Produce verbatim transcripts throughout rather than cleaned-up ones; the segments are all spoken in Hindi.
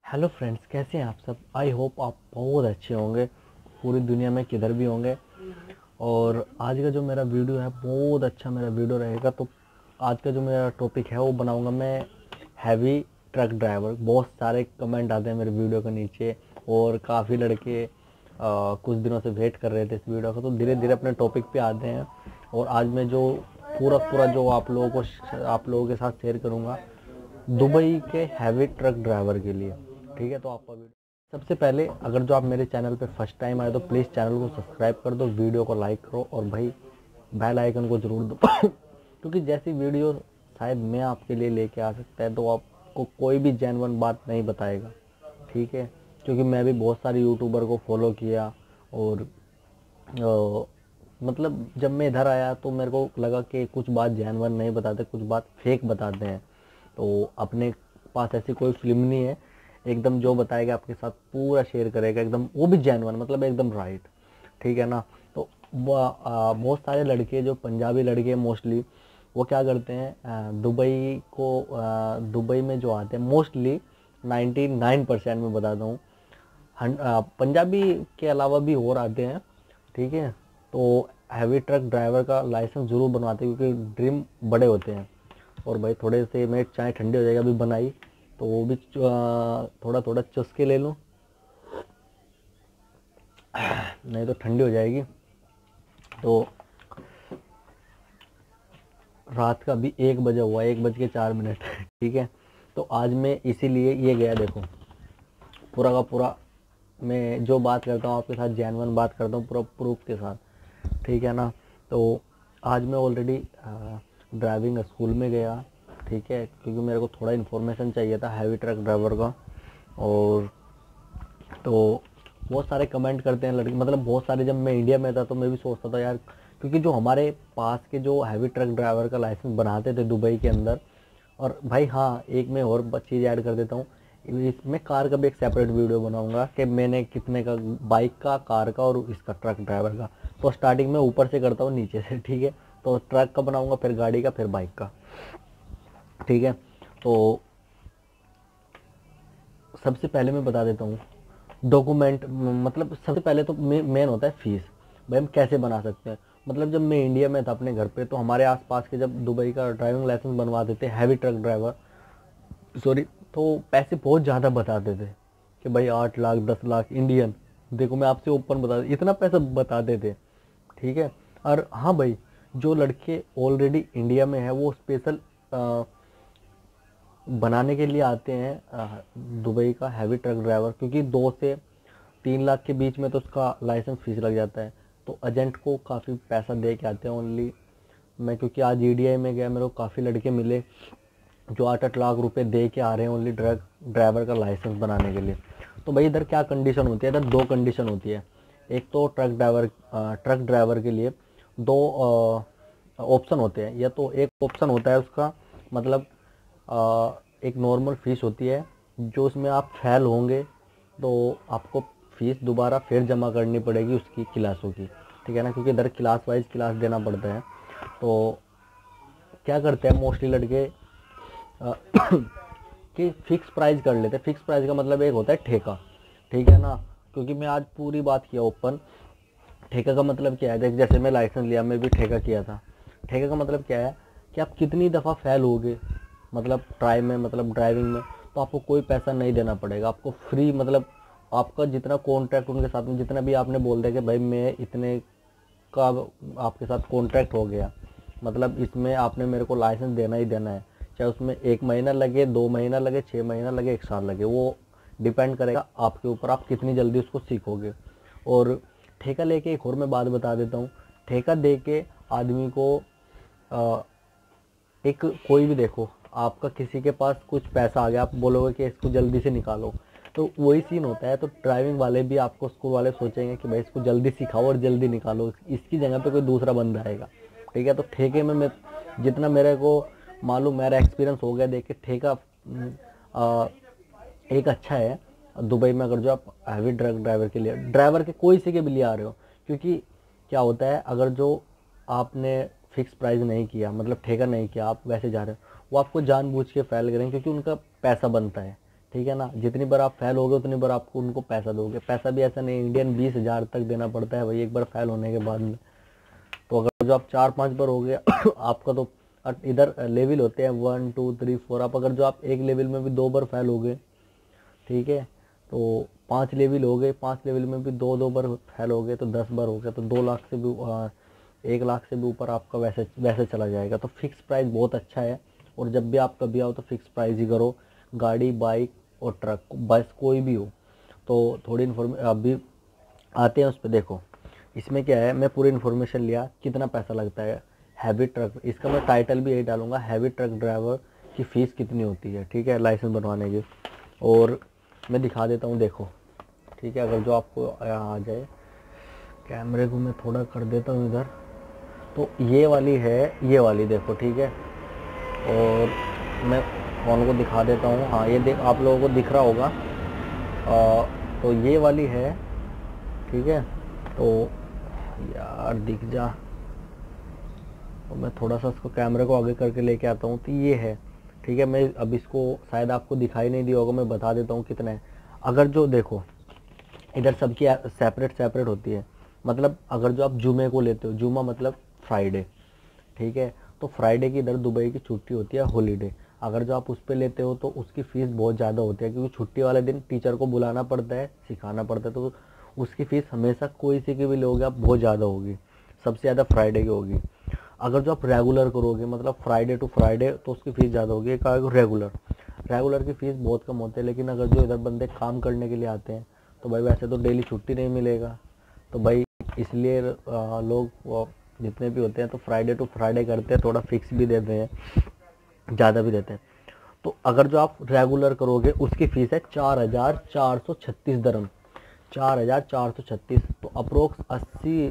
हेलो फ्रेंड्स, कैसे हैं आप सब। आई होप आप बहुत अच्छे होंगे, पूरी दुनिया में किधर भी होंगे। और आज का जो मेरा वीडियो है बहुत अच्छा मेरा वीडियो रहेगा। तो आज का जो मेरा टॉपिक है वो बनाऊंगा मैं हैवी ट्रक ड्राइवर। बहुत सारे कमेंट आते हैं मेरे वीडियो के नीचे और काफ़ी लड़के आ, कुछ दिनों से वेट कर रहे थे इस वीडियो का। तो धीरे धीरे अपने टॉपिक पे आते हैं और आज मैं जो पूरा पूरा जो आप लोगों को आप लोगों के साथ शेयर करूँगा दुबई के हैवी ट्रक ड्राइवर के लिए। ठीक है, तो आपका वीडियो सबसे पहले अगर जो आप मेरे चैनल पे फर्स्ट टाइम आए तो प्लीज़ चैनल को सब्सक्राइब कर दो, वीडियो को लाइक करो और भाई बेल आइकन को ज़रूर दो क्योंकि जैसी वीडियो शायद मैं आपके लिए लेके आ सकता है तो आपको कोई भी जेन्युइन बात नहीं बताएगा। ठीक है, क्योंकि मैं भी बहुत सारे यूट्यूबर को फॉलो किया और आ, मतलब जब मैं इधर आया तो मेरे को लगा कि कुछ बात जेन्युइन नहीं बताते, कुछ बात फेक बताते हैं। तो अपने पास ऐसी कोई फिल्म नहीं है, एकदम जो बताएगा आपके साथ पूरा शेयर करेगा, एकदम वो भी जेन्युइन, मतलब एकदम राइट। ठीक है ना। तो बहुत सारे लड़के जो पंजाबी लड़के मोस्टली वो क्या करते हैं, दुबई को दुबई में जो आते हैं मोस्टली नाइन्टी नाइन परसेंट में बताता हूँ, पंजाबी के अलावा भी और आते हैं। ठीक है, तो हैवी ट्रक ड्राइवर का लाइसेंस ज़रूर बनवाते हैं क्योंकि ड्रीम बड़े होते हैं। और भाई थोड़े से मैं चाय ठंडी हो जाएगी अभी बनाई तो वो भी थोड़ा थोड़ा चुस्के ले लूँ, नहीं तो ठंडी हो जाएगी। तो रात का भी एक बजे हुआ, एक बज के चार मिनट ठीक है, तो आज मैं इसीलिए ये गया। देखो पूरा का पूरा मैं जो बात करता हूँ आपके साथ जेन्युइन बात करता हूँ पूरा प्रूफ के साथ। ठीक है ना। तो आज मैं ऑलरेडी ड्राइविंग स्कूल में गया। ठीक है, क्योंकि मेरे को थोड़ा इन्फॉर्मेशन चाहिए था हैवी ट्रक ड्राइवर का। और तो बहुत सारे कमेंट करते हैं लड़के, मतलब बहुत सारे, जब मैं इंडिया में था तो मैं भी सोचता था यार, क्योंकि जो हमारे पास के जो हैवी ट्रक ड्राइवर का लाइसेंस बनाते थे दुबई के अंदर। और भाई हाँ, एक मैं और चीज़ ऐड कर देता हूँ, इसमें कार का भी एक सेपरेट वीडियो बनाऊंगा कि मैंने कितने का, बाइक का, कार का और इसका ट्रक ड्राइवर का। तो स्टार्टिंग में ऊपर से करता हूँ नीचे से। ठीक है, तो ट्रक का बनाऊंगा, फिर गाड़ी का, फिर बाइक का। ठीक है, तो सबसे पहले मैं बता देता हूँ डॉक्यूमेंट, मतलब सबसे पहले तो मेन होता है फीस। भाई हम कैसे बना सकते हैं, मतलब जब मैं इंडिया में था अपने घर पे तो हमारे आसपास के जब दुबई का ड्राइविंग लाइसेंस बनवा देते हैवी ट्रक ड्राइवर, सॉरी, तो पैसे बहुत ज़्यादा बताते थे कि भाई आठ लाख दस लाख इंडियन। देखो मैं आपसे ओपन बता, इतना पैसा बताते थे। ठीक है, और हाँ भाई, जो लड़के ऑलरेडी इंडिया में है वो स्पेशल बनाने के लिए आते हैं दुबई का हैवी ट्रक ड्राइवर, क्योंकि दो से तीन लाख के बीच में तो उसका लाइसेंस फीस लग जाता है। तो एजेंट को काफ़ी पैसा दे के आते हैं ओनली। मैं क्योंकि आज ई डी आई में गया, मेरे को काफ़ी लड़के मिले जो आठ आठ लाख रुपए दे के आ रहे हैं ओनली ट्रक ड्राइवर का लाइसेंस बनाने के लिए। तो भाई इधर क्या कंडीशन होती है, इधर दो कंडीशन होती है। एक तो ट्रक ड्राइवर ट्रक ड्राइवर के लिए दो ऑप्शन होते हैं। या तो एक ऑप्शन होता है उसका, मतलब आ, एक नॉर्मल फीस होती है, जो उसमें आप फेल होंगे तो आपको फीस दोबारा फिर जमा करनी पड़ेगी उसकी क्लासों की। ठीक है ना, क्योंकि इधर क्लास वाइज क्लास देना पड़ता है। तो क्या करते हैं मोस्टली लड़के कि फिक्स प्राइस कर लेते हैं। फिक्स प्राइस का मतलब एक होता है ठेका। ठीक है ना, क्योंकि मैं आज पूरी बात किया ओपन। ठेका का मतलब क्या है, देख जैसे मैं लाइसेंस लिया मैं भी ठेका किया था। ठेका का मतलब क्या है कि आप कितनी दफ़ा फेल होगे, मतलब ट्राई में, मतलब ड्राइविंग में, तो आपको कोई पैसा नहीं देना पड़ेगा, आपको फ्री, मतलब आपका जितना कॉन्ट्रैक्ट उनके साथ में, जितना भी आपने बोल दिया कि भाई मैं इतने का आपके साथ कॉन्ट्रैक्ट हो गया, मतलब इसमें आपने मेरे को लाइसेंस देना ही देना है, चाहे उसमें एक महीना लगे, दो महीना लगे, छः महीना लगे, एक साल लगे, वो डिपेंड करेगा आपके ऊपर, आप कितनी जल्दी उसको सीखोगे। और ठेका लेके एक और मैं बात बता देता हूँ, ठेका दे के आदमी को आ, एक कोई भी, देखो आपका किसी के पास कुछ पैसा आ गया, आप बोलोगे कि इसको जल्दी से निकालो, तो वही सीन होता है। तो ड्राइविंग वाले भी, आपको स्कूल वाले सोचेंगे कि भाई इसको जल्दी सिखाओ और जल्दी निकालो, इसकी जगह पे कोई दूसरा बंदा आएगा। ठीक है, तो ठेके में मैं जितना मेरे को मालूम, मेरा एक्सपीरियंस हो गया देख के, ठेका आ, एक अच्छा है दुबई में। अगर जो आप हैवी ट्रक ड्राइवर के लिए, ड्राइवर के कोई से के भी लिए आ रहे हो, क्योंकि क्या होता है अगर जो आपने फिक्स प्राइस नहीं किया, मतलब ठेका नहीं किया, आप वैसे जा रहे हो, वो आपको जानबूझ के फेल करेंगे क्योंकि उनका पैसा बनता है ठीक है ना। जितनी बार आप फेल होगे उतनी बार आपको उनको पैसा दोगे। पैसा भी ऐसा नहीं, इंडियन बीस हज़ार तक देना पड़ता है भाई एक बार फेल होने के बाद में। तो अगर जो आप चार पांच बार हो गया आपका, तो इधर लेवल होते हैं वन टू थ्री फोर। आप अगर जो आप एक लेवल में भी दो बार फेल हो गए, ठीक है, तो पांच लेवल हो गए, पांच लेवल में भी दो दो बार फेल हो गए तो दस बार हो गया, तो दो लाख से भी आ, एक लाख से भी ऊपर आपका वैसे वैसे चला जाएगा। तो फिक्स प्राइस बहुत अच्छा है। और जब भी आप कभी आओ तो फिक्स प्राइस ही करो, गाड़ी, बाइक और ट्रक, बस कोई भी हो। तो थोड़ी इन्फॉर्मेशन अभी आते हैं उस पर। देखो इसमें क्या है, मैं पूरी इन्फॉर्मेशन लिया कितना पैसा लगता है हैवी ट्रक। इसका मैं टाइटल भी यही डालूंगा, हैवी ट्रक ड्राइवर की फ़ीस कितनी होती है, ठीक है, लाइसेंस बनवाने की। और मैं दिखा देता हूँ, देखो, ठीक है, अगर जो आपको आ जाए, कैमरे को मैं थोड़ा कर देता हूँ इधर। तो ये वाली है, ये वाली देखो, ठीक है। और मैं फ़ोन को दिखा देता हूँ, हाँ ये देख, आप लोगों को दिख रहा होगा। आ, तो ये वाली है, ठीक है। तो यार दिख जा, तो मैं थोड़ा सा इसको कैमरे को आगे करके लेके आता हूँ। तो ये है, ठीक है। मैं अब इसको शायद आपको दिखाई नहीं दिया होगा, मैं बता देता हूँ कितना है। अगर जो देखो इधर सबकी सेपरेट सेपरेट होती है। मतलब अगर जो आप जुमे को लेते हो, जुमा मतलब फ्राइडे, ठीक है, तो फ्राइडे की इधर दुबई की छुट्टी होती है, हॉलीडे। अगर जो आप उस पर लेते हो तो उसकी फ़ीस बहुत ज़्यादा होती है, क्योंकि छुट्टी वाले दिन टीचर को बुलाना पड़ता है, सिखाना पड़ता है, तो उसकी फ़ीस हमेशा कोई सी की भी लोगे आप बहुत ज़्यादा होगी, सबसे ज़्यादा फ्राइडे की होगी। अगर जो आप रेगुलर करोगे, मतलब फ्राइडे टू फ्राइडे, तो उसकी फ़ीस ज़्यादा होगी। एक आएगा रेगुलर, रेगुलर की फ़ीस बहुत कम होती है। लेकिन अगर जो इधर बंदे काम करने के लिए आते हैं, तो भाई वैसे तो डेली छुट्टी नहीं मिलेगा, तो भाई इसलिए लोग जितने भी होते हैं तो फ्राइडे टू फ्राइडे करते हैं, थोड़ा फिक्स भी देते हैं, ज़्यादा भी देते हैं। तो अगर जो आप रेगुलर करोगे उसकी फ़ीस है चार हज़ार चार सौ छत्तीस दरम, चार हज़ार चार सौ छत्तीस। तो अप्रोक्स अस्सी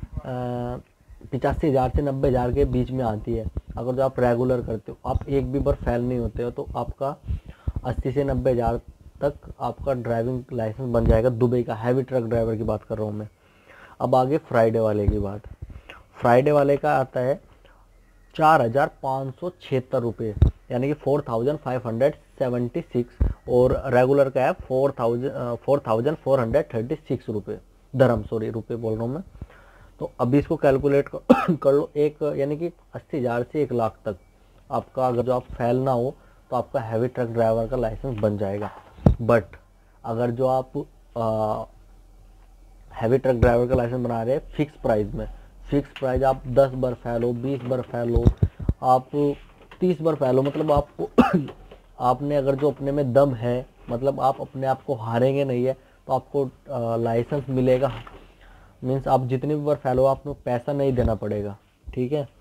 पिचासी हज़ार से नब्बे हज़ार के बीच में आती है। अगर जो आप रेगुलर करते हो, आप एक भी बार फेल नहीं होते हो, तो आपका अस्सी से नब्बे हज़ार तक आपका ड्राइविंग लाइसेंस बन जाएगा। दुबई का हैवी ट्रक ड्राइवर की बात कर रहा हूँ मैं। अब आगे फ्राइडे वाले की बात। फ्राइडे वाले का आता है चार हज़ार पाँच सौ छिहत्तर रुपये, यानी कि four thousand five hundred seventy six. और रेगुलर का है four thousand four thousand four hundred thirty six रुपये दरम, सॉरी रुपये बोल रहा हूँ मैं। तो अभी इसको कैलकुलेट कर, कर लो, एक यानी कि अस्सी हज़ार से एक लाख तक आपका, अगर जो आप फेल ना हो तो आपका हैवी ट्रक ड्राइवर का लाइसेंस बन जाएगा। बट अगर जो आप आ, हैवी ट्रक ड्राइवर का लाइसेंस बना रहे हैं फिक्स प्राइस में, फिक्स प्राइस, आप दस बार फेल हो, बीस बार फेल हो, आप तीस बार फेल हो, मतलब आपको आपने अगर जो अपने में दम है, मतलब आप अपने आप को हारेंगे नहीं है, तो आपको लाइसेंस मिलेगा। मीन्स आप जितनी भी बार फेल हो आपको पैसा नहीं देना पड़ेगा, ठीक है।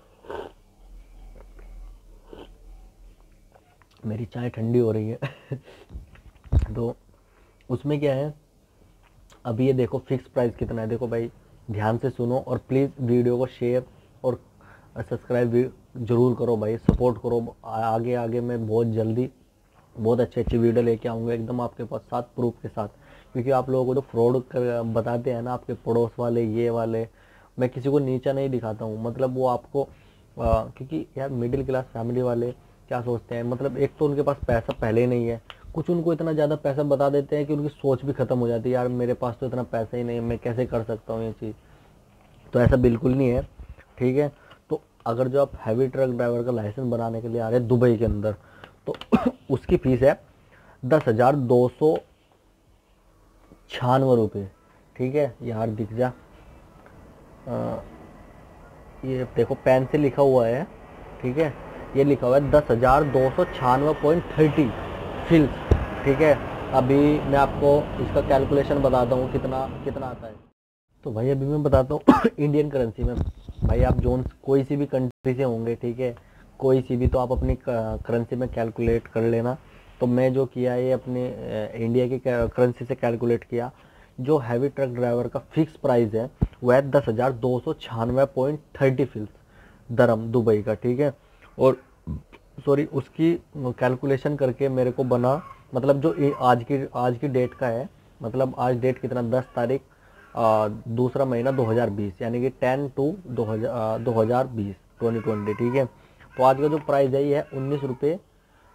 मेरी चाय ठंडी हो रही है तो उसमें क्या है, अभी ये देखो फिक्स प्राइस कितना है। देखो भाई ध्यान से सुनो, और प्लीज़ वीडियो को शेयर और सब्सक्राइब जरूर करो भाई, सपोर्ट करो। आगे आगे मैं बहुत जल्दी बहुत अच्छी अच्छी वीडियो लेके आऊँगा एकदम आपके पास, साथ प्रूफ के साथ। क्योंकि आप लोगों को जो फ्रॉड बताते हैं ना आपके पड़ोस वाले, ये वाले, मैं किसी को नीचा नहीं दिखाता हूँ। मतलब वो आपको आ, क्योंकि यार मिडिल क्लास फैमिली वाले क्या सोचते हैं, मतलब एक तो उनके पास पैसा पहले ही नहीं है, कुछ उनको इतना ज़्यादा पैसा बता देते हैं कि उनकी सोच भी ख़त्म हो जाती है, यार मेरे पास तो इतना पैसा ही नहीं है, मैं कैसे कर सकता हूँ ये चीज़। तो ऐसा बिल्कुल नहीं है, ठीक है। तो अगर जो आप हैवी ट्रक ड्राइवर का लाइसेंस बनाने के लिए आ रहे हैं दुबई के अंदर, तो उसकी फ़ीस है दस हज़ार दो सौ छियानवे रुपये, ठीक है। यार दिख जा, आ, ये देखो पेन से लिखा हुआ है, ठीक है, ये लिखा हुआ है दस हज़ार दो सौ छियानवे पॉइंट थर्टी फिल्स, ठीक है। अभी मैं आपको इसका कैलकुलेशन बताता हूँ कितना कितना आता है। तो भाई अभी मैं बताता हूँ इंडियन करेंसी में। भाई आप जोन कोई सी भी कंट्री से होंगे, ठीक है, कोई सी भी, तो आप अपनी करेंसी में कैलकुलेट कर लेना। तो मैं जो किया ये अपने इंडिया की करेंसी से कैलकुलेट किया। जो हैवी ट्रक ड्राइवर का फिक्स प्राइस है वह है दस हज़ार दो सौ छियानवे पॉइंट थर्टी फिल्स दरम दुबई का, ठीक है। और सॉरी उसकी कैलकुलेशन करके मेरे को बना, मतलब जो आज की आज की डेट का है, मतलब आज डेट कितना, दस तारीख दूसरा महीना दो हज़ार बीस, यानी कि टेन टू दो हज़ार दो हज़ार बीस ट्वेंटी ट्वेंटी, ठीक है। तो आज का जो प्राइस है ये है उन्नीस रुपये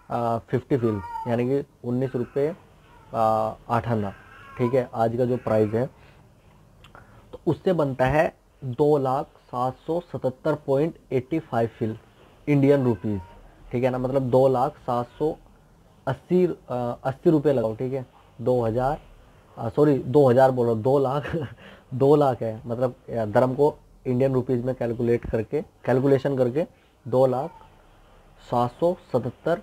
फिफ्टी फिल्स यानी कि उन्नीस रुपये आठ आना, ठीक है, आज का जो प्राइस है। तो उससे बनता है दो लाख सात सौ सतहत्तर point eighty five fils Indian rupees, ठीक है ना, मतलब दो लाख सात सौ अस्सी अस्सी रुपये लगाओ, ठीक है, दो हज़ार सॉरी दो हज़ार बोलो, दो लाख दो लाख है, मतलब धर्म को इंडियन रुपीज़ में कैलकुलेट करके कैलकुलेशन करके दो लाख सात सौ सतहत्तर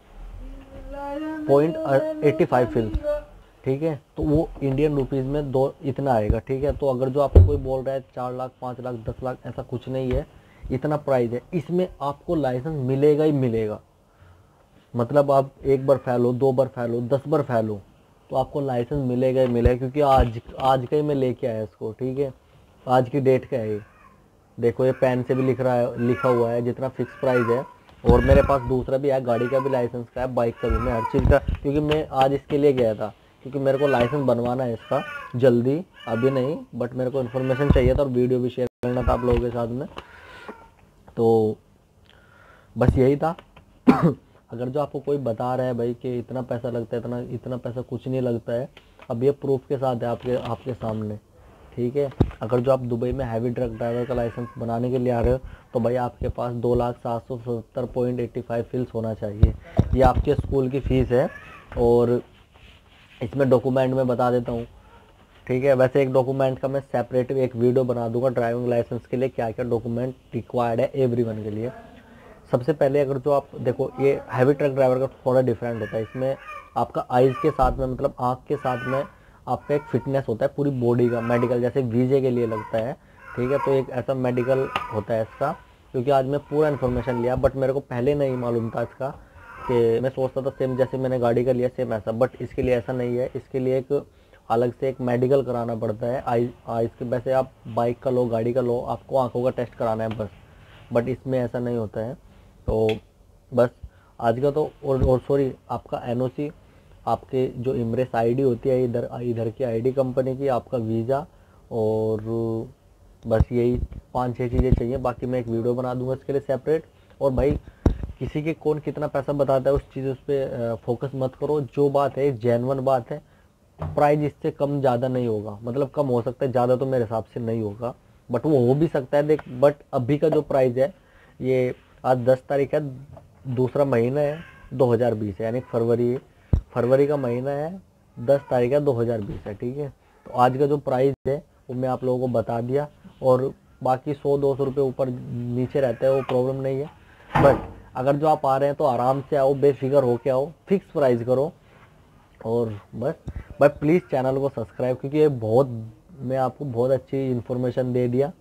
पॉइंट एट्टी फाइव फिल्स, ठीक है, तो वो इंडियन रुपीज़ में दो इतना आएगा, ठीक है। तो अगर जो आपको कोई बोल रहा है चार लाख पाँच लाख दस लाख, ऐसा कुछ नहीं है, इतना प्राइस है। इसमें आपको लाइसेंस मिलेगा ही मिलेगा, मतलब आप एक बार फैलो, दो बार फैलो, दस बार फैलो, तो आपको लाइसेंस मिलेगा ही मिलेगा, क्योंकि आज आज का ही मैं लेके आया इसको, ठीक है, आज की डेट का है ये। देखो ये पेन से भी लिख रहा है, लिखा हुआ है जितना फिक्स प्राइस है, और मेरे पास दूसरा भी है, गाड़ी का भी लाइसेंस का है, बाइक का भी, मैं हर चीज़ का, क्योंकि मैं आज इसके लिए गया था, क्योंकि मेरे को लाइसेंस बनवाना है इसका जल्दी, अभी नहीं, बट मेरे को इन्फॉर्मेशन चाहिए था और वीडियो भी शेयर करना था आप लोगों के साथ में, तो बस यही था। अगर जो आपको कोई बता रहा है भाई कि इतना पैसा लगता है, इतना इतना पैसा कुछ नहीं लगता है, अब ये प्रूफ के साथ है आपके आपके सामने, ठीक है। अगर जो आप दुबई में हैवी ट्रक ड्राइवर का लाइसेंस बनाने के लिए आ रहे हो, तो भाई आपके पास दो लाख सात सौ सत्तर पॉइंट एट्टी फाइव फिल्स होना चाहिए। ये आपके स्कूल की फ़ीस है, और इसमें डॉक्यूमेंट में बता देता हूँ, ठीक है। वैसे एक डॉक्यूमेंट का मैं सेपरेट एक वीडियो बना दूंगा, ड्राइविंग लाइसेंस के लिए क्या क्या डॉक्यूमेंट रिक्वायर्ड है एवरीवन के लिए। सबसे पहले अगर जो आप देखो, ये हैवी ट्रक ड्राइवर का थोड़ा डिफरेंट होता है, इसमें आपका आइज़ के साथ में, मतलब आँख के साथ में आपका एक फिटनेस होता है पूरी बॉडी का, मेडिकल जैसे वीजे के लिए लगता है, ठीक है। तो एक ऐसा मेडिकल होता है इसका, क्योंकि आज मैं पूरा इन्फॉर्मेशन लिया, बट मेरे को पहले नहीं मालूम था इसका, कि मैं सोचता था सेम जैसे मैंने गाड़ी का लिया सेम ऐसा, बट इसके लिए ऐसा नहीं है। इसके लिए एक अलग से एक मेडिकल कराना पड़ता है आई आइज़ के। वैसे आप बाइक का लो, गाड़ी का लो, आपको आंखों का टेस्ट कराना है बस, बट इसमें ऐसा नहीं होता है। तो बस आज का तो, और और सॉरी आपका एनओसी, आपके जो इमरेस आईडी होती है इधर इधर की आईडी कंपनी की, आपका वीज़ा, और बस यही पांच छह चीज़ें चाहिए। बाकी मैं एक वीडियो बना दूंगा इसके लिए सेपरेट। और भाई किसी के कौन कितना पैसा बताता है उस चीज़ उस पर फोकस मत करो, जो बात है जेन्युइन बात है, प्राइस इससे कम ज़्यादा नहीं होगा, मतलब कम हो सकता है, ज़्यादा तो मेरे हिसाब से नहीं होगा, बट वो हो भी सकता है देख। बट अभी का जो प्राइस है, ये आज दस तारीख है, दूसरा महीना है, दो हज़ार बीस है, यानी फरवरी फरवरी का महीना है, दस तारीख है, दो हज़ार बीस है, ठीक है। तो आज का जो प्राइस है वो मैं आप लोगों को बता दिया, और बाकी सौ दो सौ रुपये ऊपर नीचे रहता है वो प्रॉब्लम नहीं है। बट अगर जो आप आ रहे हैं तो आराम से आओ, बेफिक्र होके आओ, फिक्स प्राइस करो, और बस भाई प्लीज़ चैनल को सब्सक्राइब, क्योंकि ये बहुत, मैं आपको बहुत अच्छी इन्फॉर्मेशन दे दिया।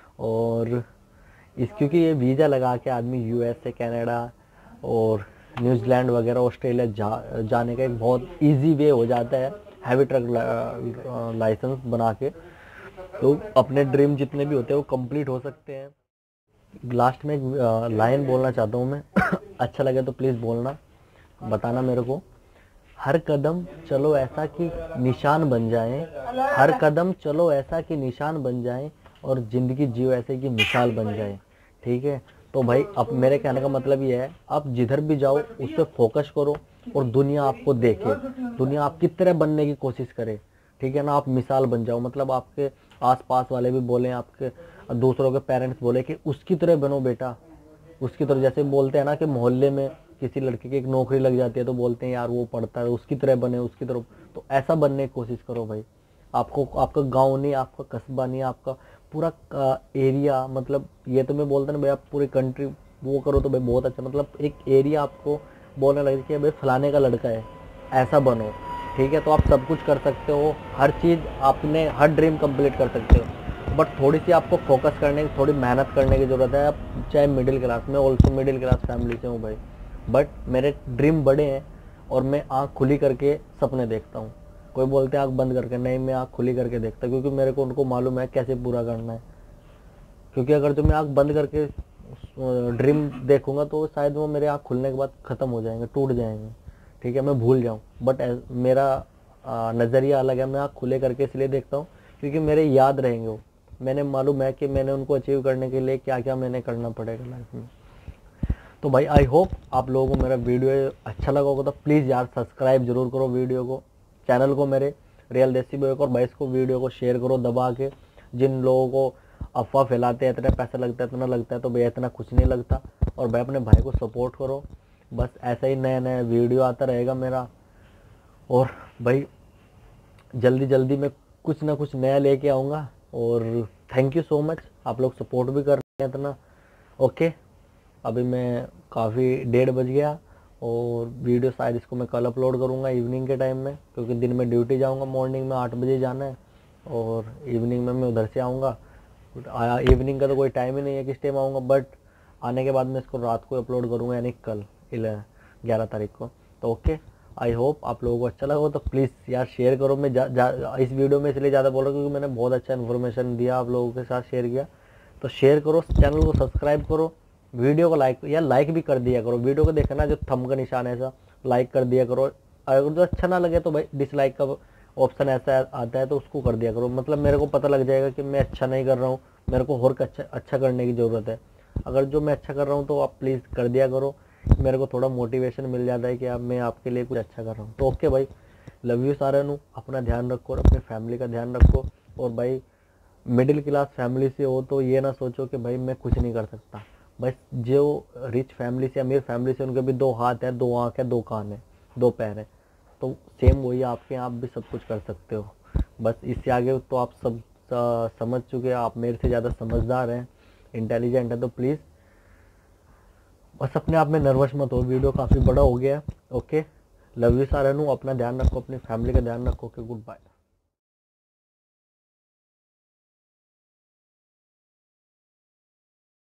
और इस क्योंकि ये वीज़ा लगा के आदमी यूएस से कनाडा और न्यूजीलैंड वगैरह ऑस्ट्रेलिया जा जाने का एक बहुत इजी वे हो जाता है हैवी ट्रक लाइसेंस बना के, तो अपने ड्रीम जितने भी होते हैं वो कंप्लीट हो सकते हैं। लास्ट में एक लाइन बोलना चाहता हूँ मैं, अच्छा लगे तो प्लीज़ बोलना, बताना मेरे को। हर कदम चलो ऐसा कि निशान बन जाएं, हर कदम चलो ऐसा कि निशान बन जाएं, और ज़िंदगी जियो ऐसे कि मिसाल बन जाए, ठीक है। तो भाई अब मेरे कहने का मतलब ये है, आप जिधर भी जाओ उस पर फोकस करो, और दुनिया आपको देखे, दुनिया आपकी तरह बनने की कोशिश करे, ठीक है ना। आप मिसाल बन जाओ, मतलब आपके आसपास वाले भी बोलें, आपके दूसरों के पेरेंट्स बोले कि उसकी तरह बनो बेटा, उसकी तरह। जैसे बोलते हैं ना कि मोहल्ले में किसी लड़के की एक नौकरी लग जाती है तो बोलते हैं यार वो पढ़ता है, उसकी तरह बने, उसकी तरह। तो ऐसा बनने की कोशिश करो भाई। आपको आपका गांव नहीं, आपका कस्बा नहीं, आपका पूरा एरिया, मतलब ये तो मैं बोलता ना भाई आप पूरी कंट्री वो करो तो भाई बहुत अच्छा, मतलब एक एरिया आपको बोलने लगे कि भाई फलाने का लड़का है, ऐसा बनो, ठीक है। तो आप सब कुछ कर सकते हो, हर चीज़ आपने हर ड्रीम कंप्लीट कर सकते हो, बट थोड़ी सी आपको फोकस करने की, थोड़ी मेहनत करने की ज़रूरत है। आप चाहे मिडिल क्लास में, ऑल्सो मिडिल क्लास फैमिली से हूँ भाई, बट मेरे ड्रीम बड़े हैं, और मैं आँख खुली करके सपने देखता हूँ। कोई बोलते हैं आँख बंद करके, नहीं, मैं आँख खुली करके देखता, क्योंकि मेरे को उनको मालूम है कैसे पूरा करना है। क्योंकि अगर जो मैं आँख बंद करके ड्रीम देखूंगा तो शायद वो मेरे आँख खुलने के बाद ख़त्म हो जाएंगे, टूट जाएंगे, ठीक है, मैं भूल जाऊँ। बट मेरा नज़रिया अलग है, मैं आँख खुले करके इसलिए देखता हूँ क्योंकि मेरे याद रहेंगे वो, मैंने मालूम है कि मैंने उनको अचीव करने के लिए क्या क्या मैंने करना पड़ेगा लाइफ में। तो भाई आई होप आप लोगों को मेरा वीडियो अच्छा लगा होगा, तो प्लीज़ यार सब्सक्राइब जरूर करो वीडियो को, चैनल को मेरे रियल देसी बॉय को, और भाई इसको वीडियो को शेयर करो दबा के। जिन लोगों को अफवाह फैलाते हैं इतना पैसा लगता है इतना लगता है, तो भैया इतना कुछ नहीं लगता। और भाई अपने भाई को सपोर्ट करो, बस ऐसा ही नया नया वीडियो आता रहेगा मेरा। और भाई जल्दी जल्दी मैं कुछ ना कुछ नया लेके आऊँगा। और थैंक यू सो मच, आप लोग सपोर्ट भी कर रहे हैं इतना। ओके, अभी मैं काफ़ी डेढ़ बज गया, और वीडियो शायद इसको मैं कल अपलोड करूँगा इवनिंग के टाइम में, क्योंकि दिन में ड्यूटी जाऊँगा, मॉर्निंग में आठ बजे जाना है, और इवनिंग में मैं उधर से आऊँगा। इवनिंग का तो कोई टाइम ही नहीं है किस टाइम आऊँगा, बट आने के बाद मैं इसको रात को अपलोड करूँगा, यानी कल ग्यारह तारीख को। तो ओके, आई होप आप लोगों को अच्छा लगा हो, तो प्लीज़ यार शेयर करो। मैं जा, जा, इस वीडियो में इसलिए ज़्यादा बोल रहा हूँ क्योंकि मैंने बहुत अच्छा इन्फॉर्मेशन दिया आप लोगों के साथ शेयर किया। तो शेयर करो, चैनल को सब्सक्राइब करो, वीडियो को लाइक या लाइक भी कर दिया करो। वीडियो को देखना जो थंब का निशान है ऐसा लाइक कर दिया करो। अगर जो अच्छा ना लगे तो भाई डिसलाइक का ऑप्शन ऐसा आता है तो उसको कर दिया करो, मतलब मेरे को पता लग जाएगा कि मैं अच्छा नहीं कर रहा हूँ, मेरे को और अच्छा अच्छा करने की ज़रूरत है। अगर जो मैं अच्छा कर रहा हूँ तो आप प्लीज़ कर दिया करो, मेरे को थोड़ा मोटिवेशन मिल जाता है कि अब मैं आपके लिए कुछ अच्छा कर रहा हूँ। तो ओके भाई, लव यू सारे नु, अपना ध्यान रखो और अपनी फैमिली का ध्यान रखो। और भाई मिडिल क्लास फैमिली से हो तो ये ना सोचो कि भाई मैं कुछ नहीं कर सकता। बस जो रिच फैमिली से, अमीर फैमिली से, उनके भी दो हाथ है, दो आँख है, दो कान है, दो पैर है, तो सेम वही आपके, आप भी सब कुछ कर सकते हो। बस इससे आगे तो आप सब स- समझ चुके हैं, आप मेरे से ज़्यादा समझदार हैं, इंटेलिजेंट है। तो प्लीज़ बस अपने आप में नर्वस मत हो, वीडियो काफ़ी बड़ा हो गया है। ओके, लव यू सारे नु, अपना ध्यान रखो, अपनी फैमिली का ध्यान रखो। Okay, good bye.